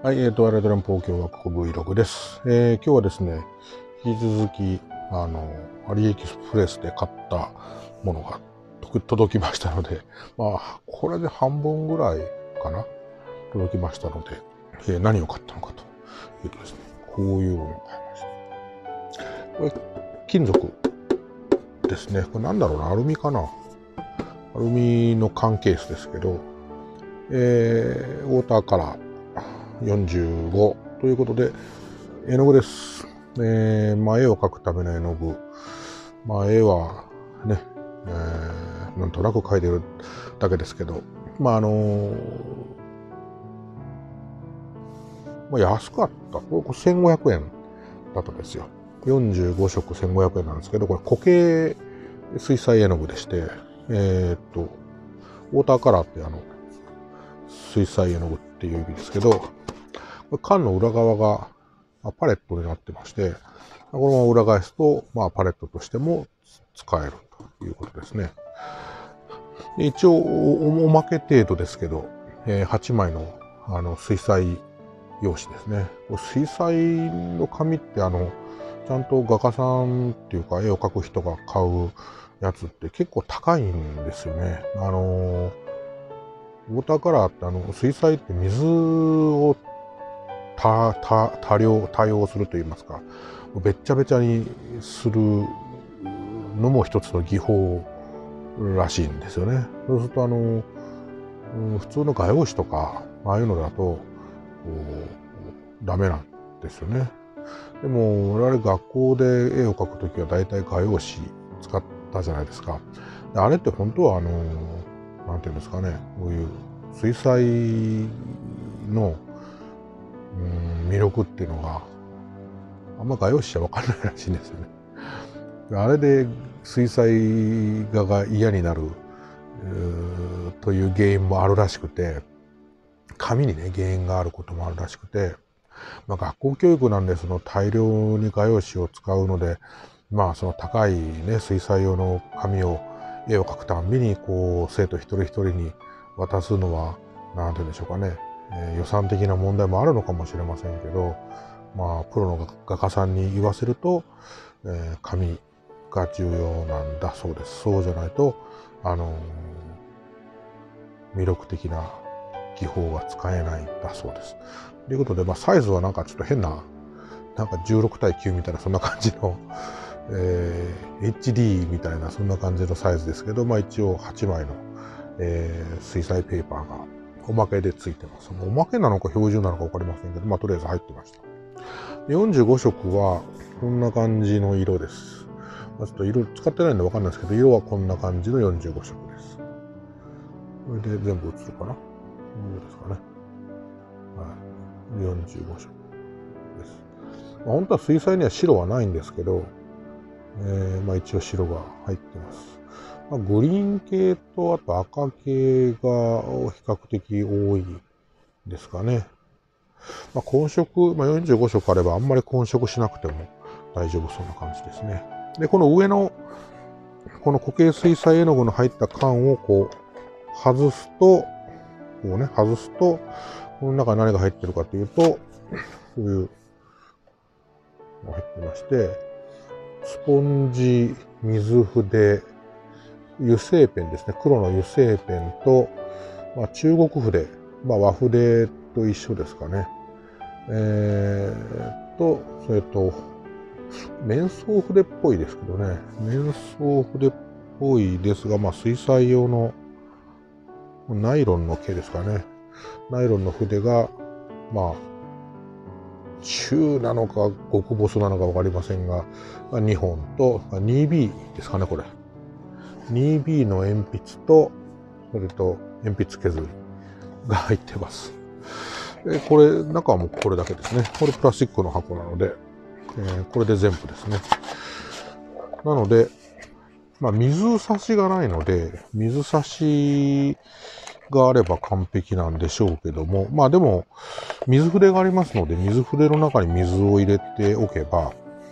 はい、ワイルド連邦共和国 Vlog です。今日はですね、引き続き、アリエキスプレスで買ったものが届きましたので、まあ、これで半分ぐらいかな、届きましたので、何を買ったのかというとですね、こういうものを買いました。これ、金属ですね。これなんだろうな、アルミかな。アルミの缶ケースですけど、ウォーターカラー。45ということで、絵の具です。絵を描くための絵の具。絵はね、なんとなく描いてるだけですけど、安かった。これ1500円だったんですよ。45色1500円なんですけど、これ固形水彩絵の具でして、ウォーターカラーって水彩絵の具っていう意味ですけど、缶の裏側がパレットになってまして、このまま裏返すと、パレットとしても使えるということですね。で一応おまけ程度ですけど、8枚の水彩用紙ですね。水彩の紙ってちゃんと画家さんっていうか絵を描く人が買うやつって結構高いんですよね。ウォーターカラーって水彩って水を多用すると言いますか、べっちゃべちゃにするのも一つの技法らしいんですよね。そうすると普通の画用紙とかああいうのだとダメなんですよね。でも我々学校で絵を描くときは大体画用紙使ったじゃないですか。であれって本当はなんていうんですかね、こういう水彩の魅力っていうのがあんま画用紙じゃ分かんないらしいんですよね。あれで水彩画が嫌になるという原因もあるらしくて、紙にね原因があることもあるらしくて、学校教育なんでその大量に画用紙を使うので、その高いね水彩用の紙を絵を描くたんびに生徒一人一人に渡すのはなんて言うんでしょうかね、予算的な問題もあるのかもしれませんけど、プロの画家さんに言わせると、紙が重要なんだそうです。そうじゃないと魅力的な技法が使えないんだそうです。ということで、サイズはなんかちょっと変な、なんか16対9みたいなそんな感じの、HD みたいなそんな感じのサイズですけど、一応8枚の、水彩ペーパーがおまけでついてます。おまけなのか標準なのか分かりませんけど、とりあえず入ってました。45色はこんな感じの色です。ちょっと色使ってないんで分かんないですけど、色はこんな感じの45色です。これで全部映るかな。どうですかね。はい。45色です。本当は水彩には白はないんですけど、一応白が入ってます。グリーン系とあと赤系が比較的多いですかね。混色、45色あればあんまり混色しなくても大丈夫そうな感じですね。で、この上のこの固形水彩絵の具の入った缶を外すと、この中に何が入ってるかというと、こういうのが入ってまして、スポンジ、水筆、油性ペンですね。黒の油性ペンと、中国筆、和筆と一緒ですかね。それと、面相筆っぽいですけどね。面相筆っぽいですが、水彩用のナイロンの毛ですかね。ナイロンの筆が、中なのか極細なのか分かりませんが、2本と、2B ですかね、これ。2B の鉛筆と、それと鉛筆削りが入ってます。これ、中はもうこれだけですね。これプラスチックの箱なので、これで全部ですね。なので、水差しがないので、水差しがあれば完璧なんでしょうけども、でも、水筆がありますので、水筆の中に水を入れておけば、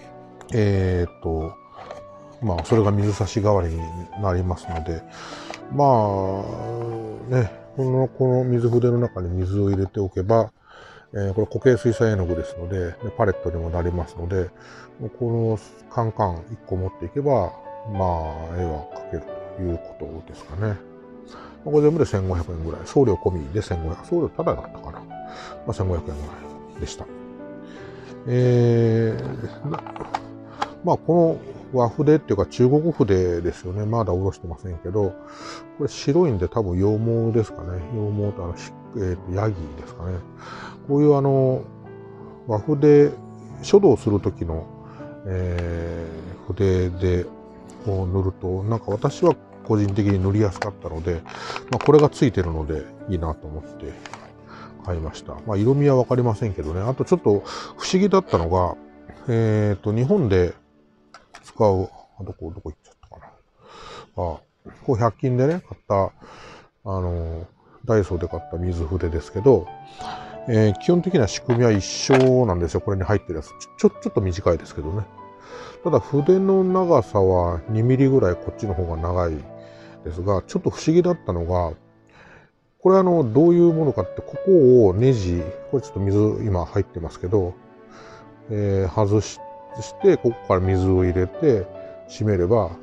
それが水差し代わりになりますので、この水筆の中に水を入れておけば、 これ固形水彩絵の具ですので、パレットにもなりますので、このカンカン1個持っていけば、まあ、絵は描けるということですかね。これ全部で1500円ぐらい。送料込みで1500円。送料タダだったかな。まあ、1500円ぐらいでした。まあ、この和筆っていうか中国筆ですよね。まだおろしてませんけど、これ白いんで多分羊毛ですかね。羊毛とヤギですかね。こういう和筆、書道する時の、筆でこう塗ると、なんか私は個人的に塗りやすかったので、まあ、これがついてるのでいいなと思って買いました。まあ、色味はわかりませんけどね。あとちょっと不思議だったのが、日本で使う、どこ行っちゃったかな。こう100均でね、買った、ダイソーで買った水筆ですけど、基本的な仕組みは一緒なんですよ。これに入ってるやつ。ちょっと短いですけどね。ただ筆の長さは2ミリぐらいこっちの方が長いですが、ちょっと不思議だったのが、これどういうものかって、ここをネジ、これちょっと水今入ってますけど、外して、ここから水を入れて閉めれば、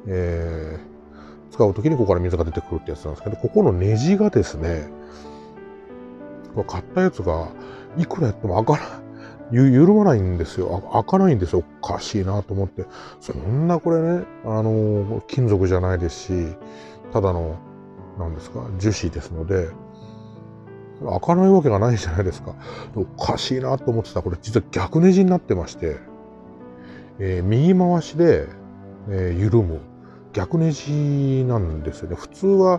使うときにここから水が出てくるってやつなんですけど、ここのネジがですね、これ買ったやつがいくらやっても開かない。緩まないんですよ。開かないんですよ。おかしいなと思って。そんなこれね、金属じゃないですし、ただの、なんですか、樹脂ですので、開かないわけがないじゃないですか。おかしいなと思ってた。これ実は逆ネジになってまして、右回しで、緩む。逆ネジなんですよね。普通は、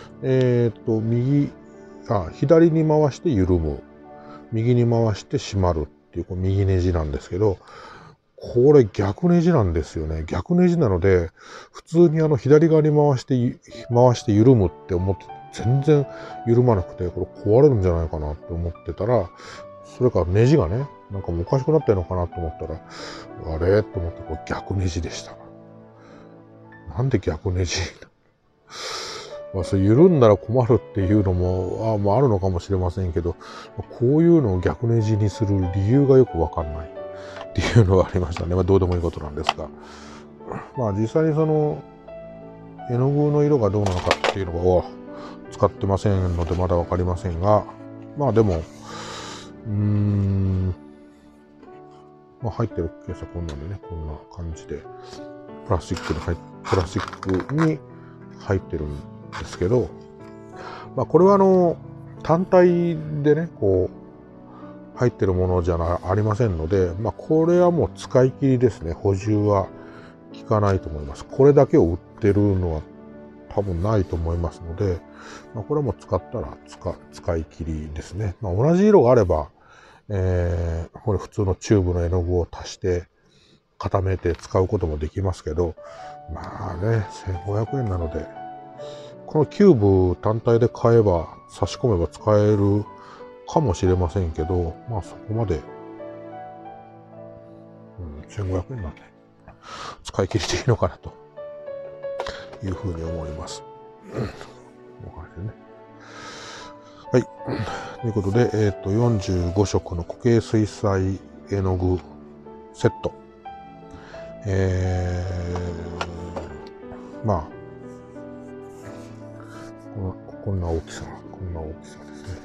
左に回して緩む。右に回して締まるっていう、右ネジなんですけど、これ逆ネジなんですよね。逆ネジなので、普通に左側に回して緩むって思って全然緩まなくて、これ壊れるんじゃないかなって思ってたら、それからネジがね、なんかもうおかしくなってるのかなと思ったら、あれと思って、これ逆ネジでした。なんで逆ネジまあ、それ緩んだら困るっていうのも、まあ、あるのかもしれませんけど、こういうのを逆ネジにする理由がよくわかんないっていうのがありましたね。まあ、どうでもいいことなんですが。まあ、実際にその、絵の具の色がどうなのかっていうのを使ってませんので、まだわかりませんが、まあでも、まあ、入ってるケースはこんなんでね、こんな感じで、プラスチックに入ってるんですけど、まあ、これは単体でね、こう、入ってるものじゃありませんので、まあ、これはもう使い切りですね。補充は効かないと思います。これだけを売ってるのは多分ないと思いますので、まあ、これはもう使ったら使い切りですね。まあ、同じ色があれば、これ普通のチューブの絵の具を足して固めて使うこともできますけど、まあね、1500円なので、このキューブ単体で買えば、差し込めば使えるかもしれませんけど、まあそこまで、1500円なんで、使い切りでいいのかなというふうに思います。はい。ということで、45色の固形水彩絵の具セット。まあ、こんな大きさですね。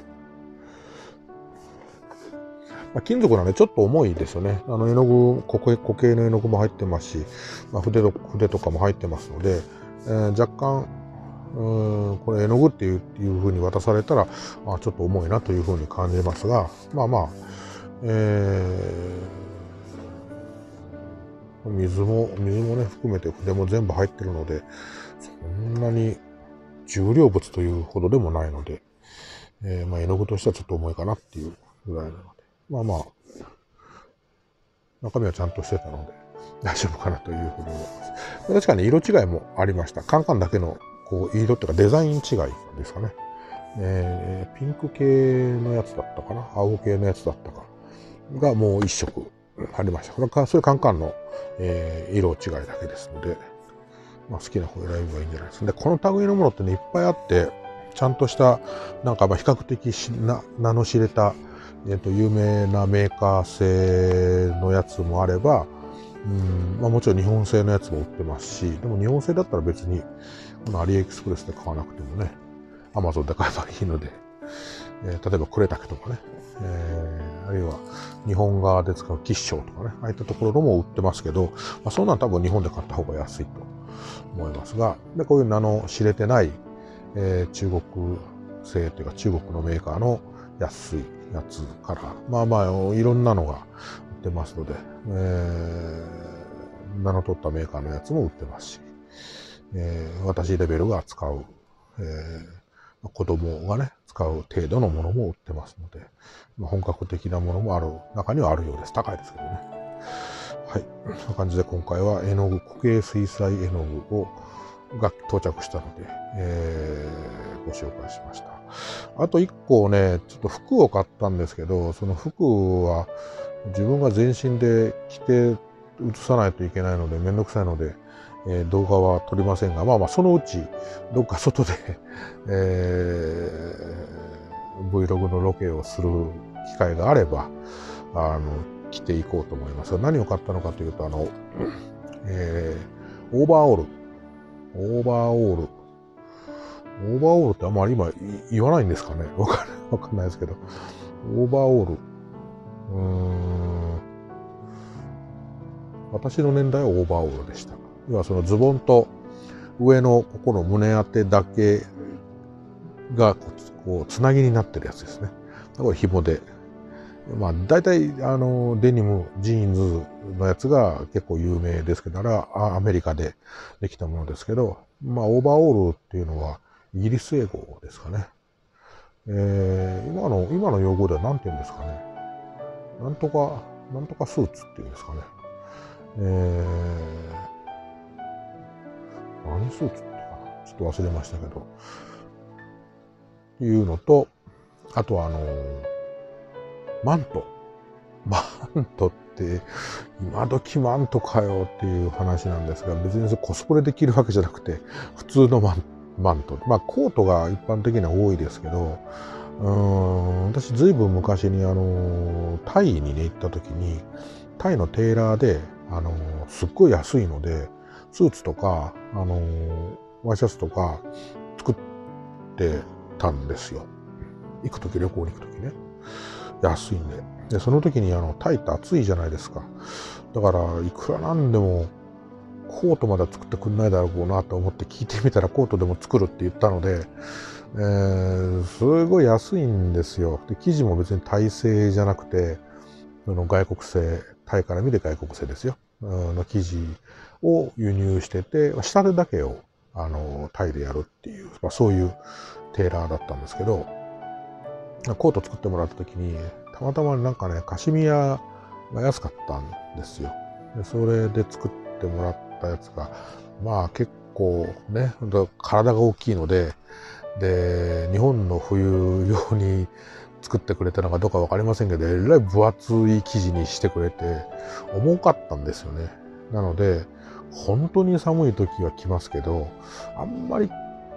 まあ、金属なんでちょっと重いですよね。絵の具、固形の絵の具も入ってますし、まあ、筆とかも入ってますので、若干、これ絵の具っていう風に渡されたら、まあ、ちょっと重いなという風に感じますが、まあまあ、水もね、含めて筆も全部入ってるので、そんなに重量物というほどでもないので、まあ、絵の具としてはちょっと重いかなっていうぐらいなので、まあまあ、中身はちゃんとしてたので、大丈夫かなというふうに思います。確かに色違いもありました。カンカンだけのこう色っていうかデザイン違いですかね。ピンク系のやつだったかな、青系のやつだったかがもう一色ありました。それカンカンの、色違いだけですので、まあ、好きな方選べばいいんじゃないですか。で、この類のものってね、いっぱいあって、ちゃんとした、なんかまあ比較的名の知れた、 有名なメーカー製のやつもあれば、もちろん日本製のやつも売ってますし、でも日本製だったら別にこのアリエクスプレスで買わなくてもね、アマゾンで買えばいいので、例えば呉竹とかね、あるいは日本側で使う吉祥とかね、ああいったところも売ってますけど、そんなん多分日本で買った方が安いと思いますが、でこういう名の知れてない、中国製というか中国のメーカーの安いやつからいろんなのが売ってますので、名の取ったメーカーのやつも売ってますし、私レベルが使う、子供がね使う程度のものも売ってますので、本格的なものもある中にはあるようです。高いですけどね。はい、そんな感じで今回は絵の具、固形水彩絵の具が到着したので、ご紹介しました。あと1個ね、ちょっと服を買ったんですけど、その服は自分が全身で着て写さないといけないのでめんどくさいので、動画は撮りませんが、そのうちどっか外で、Vlog のロケをする機会があれば着ていこうと思いますが、何を買ったのかというとオーバーオールってあんまり今言わないんですかね。わかんないですけど、オーバーオール、私の年代はオーバーオールでした。要はそのズボンと上のここの胸当てだけがこうつなぎになってるやつですね。これ紐で、大体デニムジーンズのやつが結構有名ですけど、アメリカでできたものですけど、オーバーオールっていうのはイギリス英語ですかね。今の用語では何て言うんですかね。なんとかスーツっていうんですかね。何スーツってかな、ちょっと忘れましたけど、いうのと、あとはマントって今時マントかよっていう話なんですが、別にコスプレできるわけじゃなくて普通のマント、コートが一般的には多いですけど、私ずいぶん昔にタイにね行った時に、タイのテーラーですっごい安いのでスーツとかワイシャツとか作ってたんですよ。旅行に行く時ね、安いんで。その時にタイって暑いじゃないですか。だからいくらなんでもコートまで作ってくんないだろうなと思って聞いてみたら、コートでも作るって言ったので、すごい安いんですよ。で生地も別にタイ製じゃなくて外国製、タイから見て外国製ですよの生地を輸入してて、仕立てだけをタイでやるっていう、そういうテーラーだったんですけど、コート作ってもらった時にたまたまカシミヤが安かったんですよ。でそれで作ってもらったやつが結構ね、体が大きいので、日本の冬用に作ってくれたのかどうか分かりませんけど、えらい分厚い生地にしてくれて重かったんですよね。なので本当に寒い時は着ますけど、あんま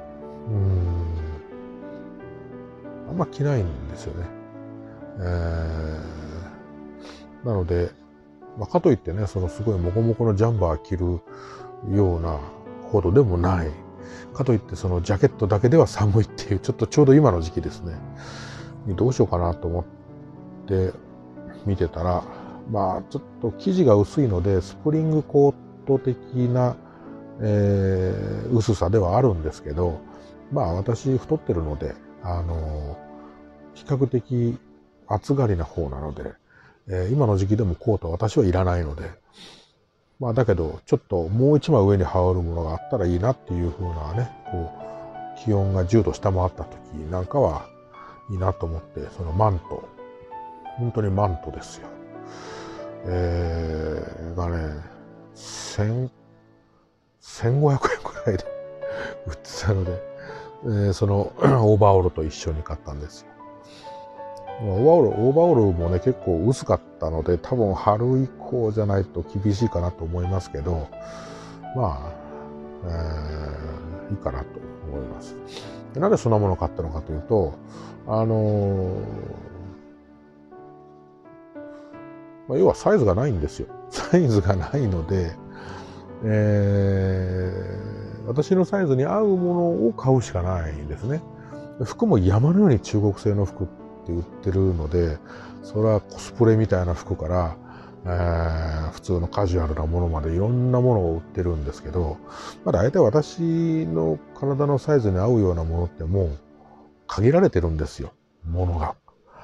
着ないんですよね。なので、かといってね、すごいモコモコのジャンバー着るようなほどでもない。かといってジャケットだけでは寒いっていう、ちょうど今の時期ですね。どうしようかなと思って見てたら、ちょっと生地が薄いのでスプリングコート的な、薄さではあるんですけど、私太ってるので比較的暑がりな方なので、今の時期でもコートは私はいらないので、だけどちょっともう一枚上に羽織るものがあったらいいなっていう風なね、気温が10度下回った時なんかはいいなと思って、そのマント、本当にマントですよ、がね1500円くらいで売ってたので、そのオーバーオールと一緒に買ったんですよ。オーバーオールもね結構薄かったので、多分春以降じゃないと厳しいかなと思いますけど、いいかなと思います。でなんでそんなものを買ったのかというと、 要はサイズがないんですよ。サイズがないので、私のサイズに合うものを買うしかないんですね。服も山のように中国製の服って売ってるので、それはコスプレみたいな服から、普通のカジュアルなものまでいろんなものを売ってるんですけど、大体私の体のサイズに合うようなものってもう限られてるんですよ、ものが。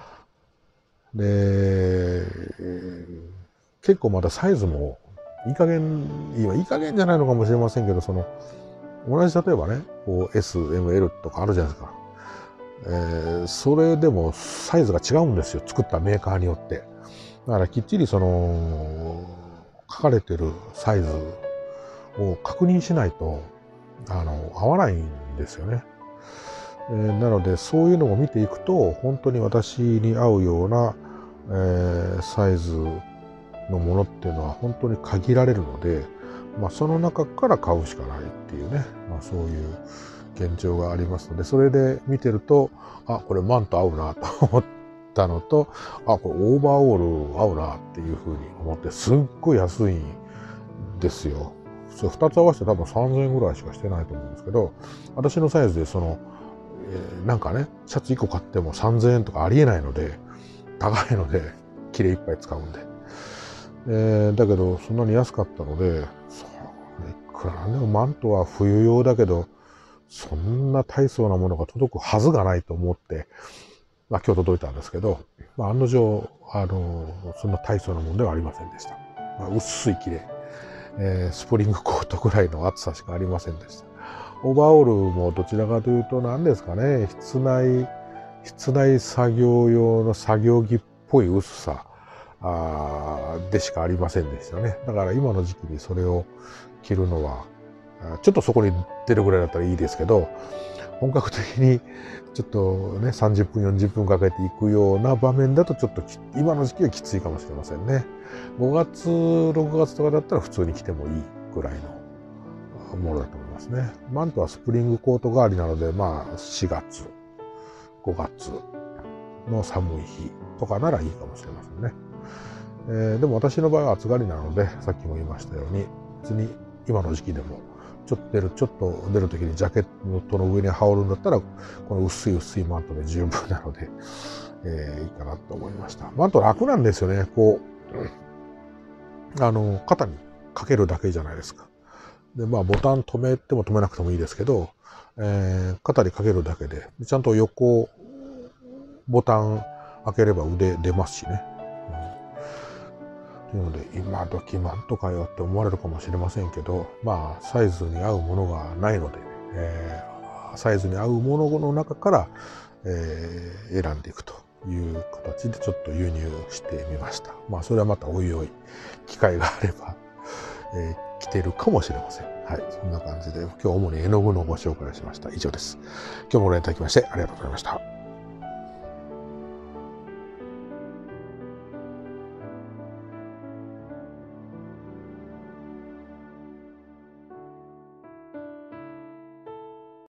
で、結構まだサイズもいい加減じゃないのかもしれませんけど、同じ例えばね、S、M、L とかあるじゃないですか。それでもサイズが違うんですよ、作ったメーカーによって。だからきっちり書かれてるサイズを確認しないと合わないんですよね。なのでそういうのを見ていくと本当に私に合うような、サイズのものっていうのは本当に限られるので、その中から買うしかないっていうね、そういう現状がありますので、それで見てると、これマント合うなと思ったのと、これオーバーオール合うなっていうふうに思って、すっごい安いんですよ。それ2つ合わせて多分3000円ぐらいしかしてないと思うんですけど、私のサイズでなんかね、シャツ1個買っても3000円とかありえないので、高いので、切れいっぱい使うんで。だけど、そんなに安かったので、いくらなんでもマントは冬用だけど、そんな大層なものが届くはずがないと思って、今日届いたんですけど、案の定、そんな大層なものではありませんでした。薄い切れ、スプリングコートぐらいの厚さしかありませんでした。オーバーオールもどちらかというと何ですかね、室内作業用の作業着っぽい薄さでしかありませんでしたね。だから今の時期にそれを着るのは、ちょっとそこに出るぐらいだったらいいですけど、本格的にちょっとね、30分、40分かけていくような場面だとちょっと今の時期はきついかもしれませんね。5月、6月とかだったら普通に着てもいいぐらいのものだと思いますね。マントはスプリングコート代わりなので、4月、5月の寒い日とかならいいかもしれませんね。でも私の場合は暑がりなので、さっきも言いましたように、別に今の時期でもちょっと出る時にジャケットの上に羽織るんだったら、この薄いマントで十分なので、いいかなと思いました。マント楽なんですよね。肩にかけるだけじゃないですか。で、ボタン止めても止めなくてもいいですけど、肩にかけるだけで、ちゃんと横ボタン開ければ腕出ますしね。というので、今時マントかよって思われるかもしれませんけど、サイズに合うものがないので、サイズに合うものの中から、選んでいくという形でちょっと輸入してみました。それはまたおいおい機会があれば、着てるかもしれません。はい、そんな感じで今日主に絵の具のご紹介をしました。以上です。今日もご覧いただきましてありがとうございました。